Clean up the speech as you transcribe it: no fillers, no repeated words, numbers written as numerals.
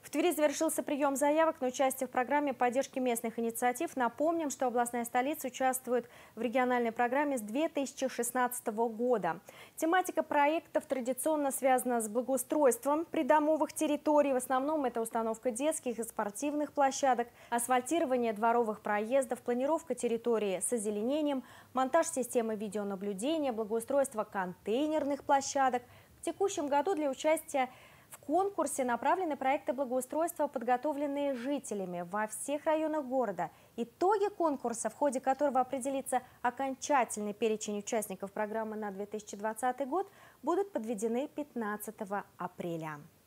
В Твери завершился прием заявок на участие в программе поддержки местных инициатив. Напомним, что областная столица участвует в региональной программе с 2016 года. Тематика проектов традиционно связана с благоустройством придомовых территорий. В основном это установка детских и спортивных площадок, асфальтирование дворовых проездов, планировка территории с озеленением, монтаж системы видеонаблюдения, благоустройство контейнерных площадок. В текущем году для участия в конкурсе направлены проекты благоустройства, подготовленные жителями во всех районах города. Итоги конкурса, в ходе которого определится окончательный перечень участников программы на 2020 год, будут подведены 15 апреля.